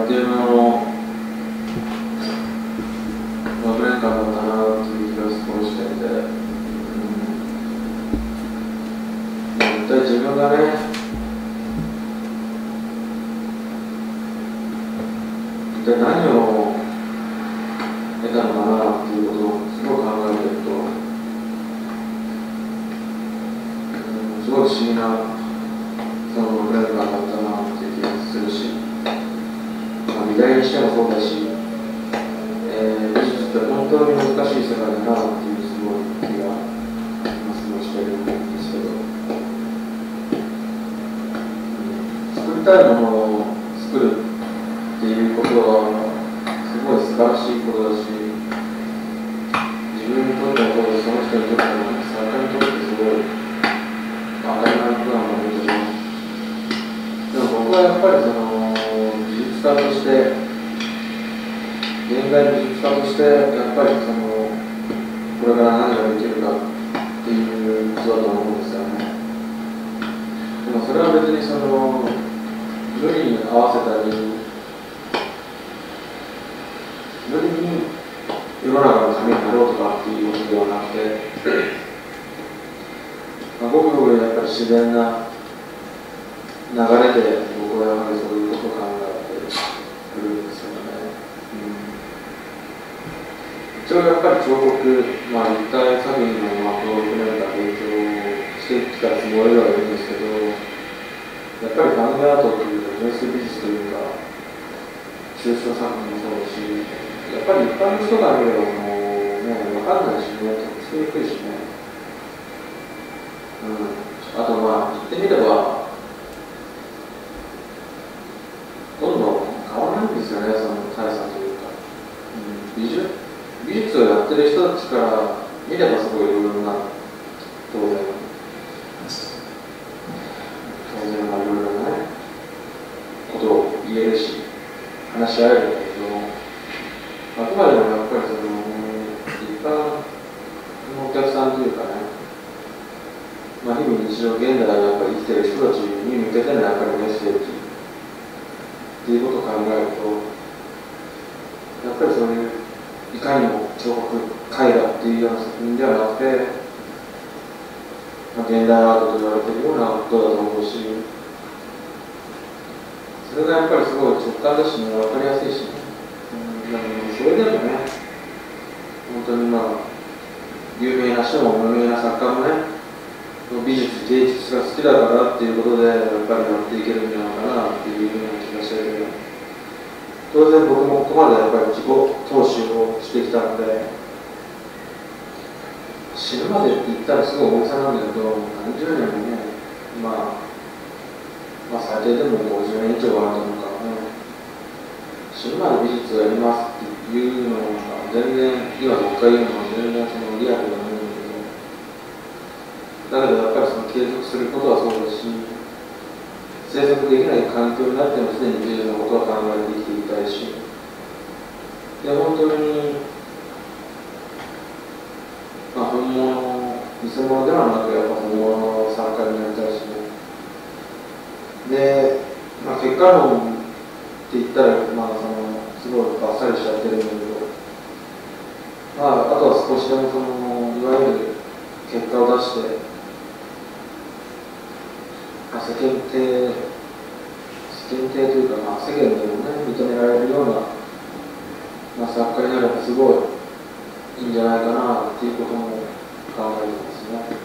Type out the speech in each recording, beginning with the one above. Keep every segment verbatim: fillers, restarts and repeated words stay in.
っていうのの、まあ、ブレンカーだったなっていう気が少ししてて、うん、絶対自分がね、一体何を得たのかなっていうことをすごい考えてると、うん、すごい不思議なそのブレンカーだったなっていう気がするし、まあ、美大にしてもそうだし、えー、美術って本当に難しい世界だなっていうすごい気が今すごいしてるんですけど、うん、作りたいものを作るっていうことはすごい素晴らしいことだし、自分にとってもそうです、その人にとっても作家にとってすごい当たり前のことなんだけど、でも僕はやっぱりその美術家として現代美術家としてやっぱりそのこれから何ができるかっていうことだと思うんですよね。でもそれは別にその無理に合わせたり無理に世の中のためになろうとかっていうことではなくて、まあ、ごくごくやっぱり自然な流れで僕はやっぱりそういうことを考えてくるんですよね。うん、一応やっぱり彫刻、まあ、立体作品のまあプログラムが勉強してきたつもりではいるんですけど、やっぱりファンアートというか純粋美術というか抽象作品もそうだし、やっぱり一般の人が見ればもうね、分かんないしね、作りにくいしね。うん、あとまあ言ってみればどんどん変わらないんですよね、その大差というか、うん、美術美術をやってる人たちから見ればすごいいろいろな当然当然ないろいろなねことを言えるし話し合えるんだけど、あくまでもやっぱりその一般のお客さんというかね、まあ、日々日常現代をやっぱり生きてる人たちに向けてのやっぱりメッセージっていうことを考えると、やっぱりそういういかにも彫刻絵画っていうような作品ではなくて、まあ、現代アートと言われているようなことだと思うし、それがやっぱりすごい直感だしね、分かりやすいしね。うん、だからそれでもね、本当にまあ有名な人も無名な作家もね、美術芸術が好きだからっていうことでやっぱりやっていけるんじゃないかなっていうような気がしてるけど、当然僕もここまでやっぱり自己投資をしてきたので、死ぬまでって言ったらすごい大げさなんだけど、何十年もね、まあ、まあ最低でもごじゅうねん以上はあると思うからね、死ぬまで美術をやりますっていうのが全然、今僕が言うのは全然そのリアルではないんだけど、だけどやっぱりその継続することはそうだし、生息できない環境になっても常に美術のことは考えて生きていきたいし、で本当に、まあ、本物、偽物ではなくやっぱ本物の作家になりたいしね。で、まあ、結果論って言ったら、まあ、そのすごいバッサリしちゃってるんだけど、まあ、あとは少しでもそのいわゆる結果を出して、まあ、世間体、世間体というか、まあ、世間でもね、認められるような、まあ、作家になればすごいいいんじゃないかなっていうことも考えてますね。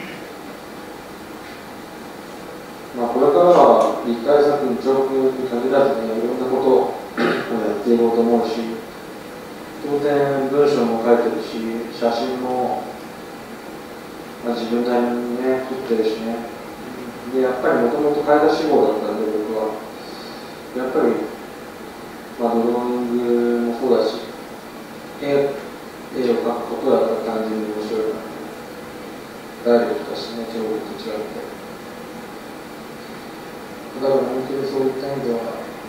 まあ、これからは立体作品、彫刻に限らずね、いろんなことをやっていこうと思うし、当然文章も書いてるし、写真も、まあ、自分なりにね、撮ってるしね。で、やっぱりもともと絵画志望だったんで、僕は。やっぱり、まあ、ドローイングもそうだし、絵、絵を描くことだったら単純に面白いな。ダイレクトだしね、彫刻と違って。だから本当にそういった意味では、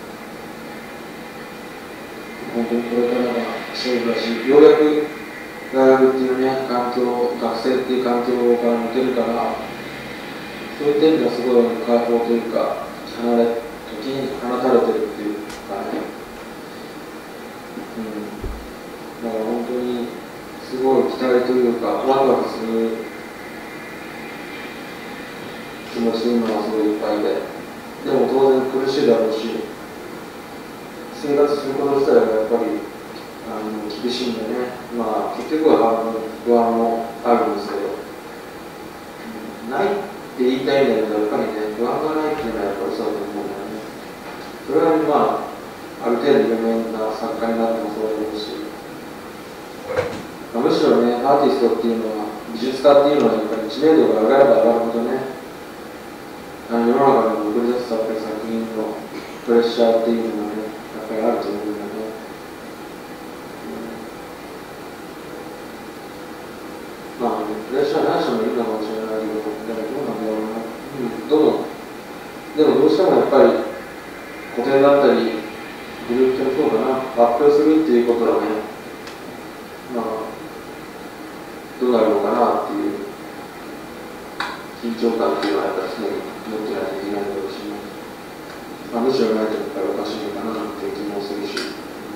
本当にこれからが勝負だし、ようやく大学っていうね、環境、学生っていう環境から持てるから、そういった意味ではすごい解放というか、離れ、時に放たれてるっていうかね、 だから本当にすごい期待というか、ワクワクする気持ちで今はすごいいっぱいで、でも当然苦しいだろうし、生活すること自体がやっぱりあの厳しいんでね、まあ、結局は不安もあるんですけど、ないって言いたいんだけど、やっぱりね、不安がないっていうのはやっぱりそうだと思うんだよね。それはまあ、ある程度有名な作家になってもそうだろうし、まあ、むしろね、アーティストっていうのは、美術家っていうのはやっぱり知名度が上がれば上がるほどね、あの世の中に送り出す作品のプレッシャーっていうのがね、やっぱりあると思うんだよね。うん、まあ、プレッシャーなしもいいのかもしれないけど、でもどうなんだろうな。うん、どうも、でもどうしてもやっぱり個展だったり、グループ展そうだな、発表するっていうことはね、まあ、どうなるのかなっていう緊張感っていうのはやっぱり常に持ってないといけないだろうし、まあ、むしろないとやっぱりおかしいのかなっていう気もするし。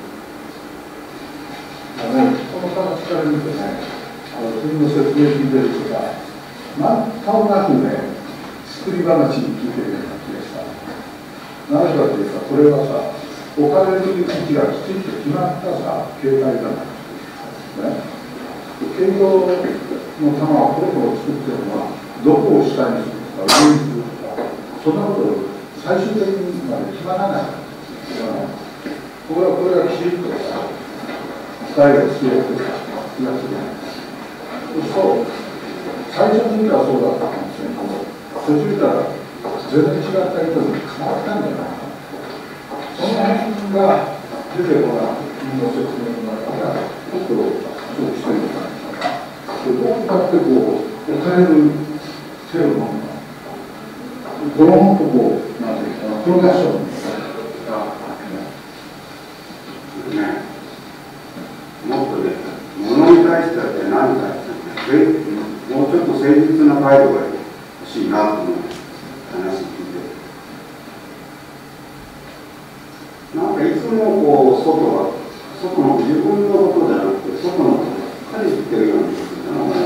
あのこの形から見てね、あの自分の説明聞いてるとか、なんとなくね、作り話に聞いてるような気がした。なぜかというと、これはさ、置かれる位置がきちんと決まったさ、形態だな。ね、形状の玉をこれこれ作ってるのは、どこを下にするとか、上にするとか、そんなこと最終的にまで決まらない。これはこれがきちんとさ、伝えを据えてさ、気がする。そう、最初の時はそうだったかもしれないけど、途中から全然違った人に変わったんじゃないかな。その辺が出てこない君の説明の中からちょっとそうしてるのかな。どうかってこう置かれる手を飲むのこの本とこうなんていうかなプロダクションみたいなね。もっとね物に対しては何に対してはもうちょっと誠実な態度が欲しいなと思う話聞いて。なんかいつもこう外は外の自分のことじゃなくて外のことばっかり言ってるような気がするな思い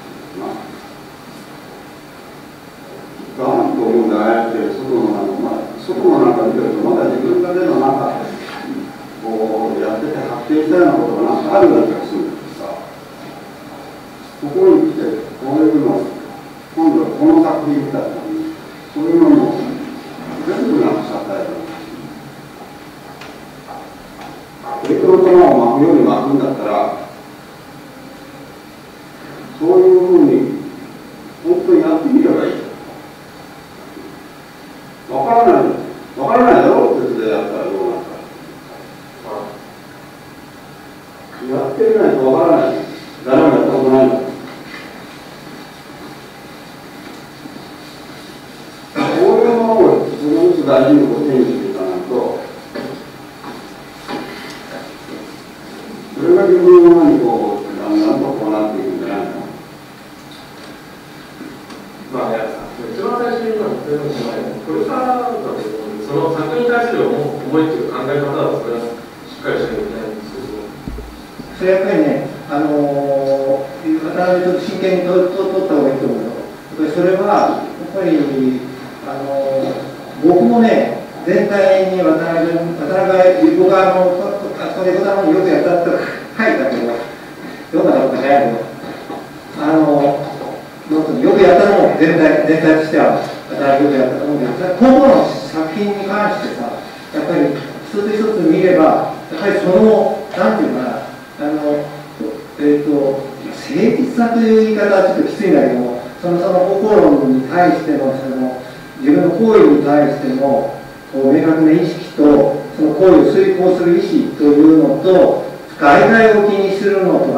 ますな。なんと思うんだああやって外の中、まあ、外の中見てるとまだ自分がでの中こうやってて発見したようなことがなんかあるような気がするんだけどさ、ここに来てこういうの今度はこの作品みたいなそういうのも全部なくしちゃったような。ベトの玉を巻くように巻くんだったら、そういうふうに本当にやってみればいい。わからない、わからないだろう、鉄でやったらどうなるか。やってみないとわからない。誰もやったことないんだ。こういうものを自分の大事にこう手にしていかないと、それが自分のものにこう、だんだんとこうなっていくんじゃないの。 まあ、いや、一番最初に今言ったように、これからだと思うんで、その作品に対する思いっていう考え方は、それはしっかりしてるみたいなんですけど。 それやっぱりね、あのー、渡辺ちょっと真剣にとと取った方がいいと思うよ。それは、やっぱり、あのー、僕もね、全体に渡辺、渡辺、僕はあの、それことによくやったと書いたけど、どうなのか早いけど、あのー、よくやったのも全体、全体としては、渡辺よくやったと思うけど、今後の作品に関してさ、やっぱり一つ一つ見れば、やっぱりその、なんていうかな、あの、えっと、誠実さという言い方はちょっときついんだけども、そのその心に対しての、その自分の行為に対してのこう明確な意識と、その行為を遂行する意思というのと、外界を気にするのとが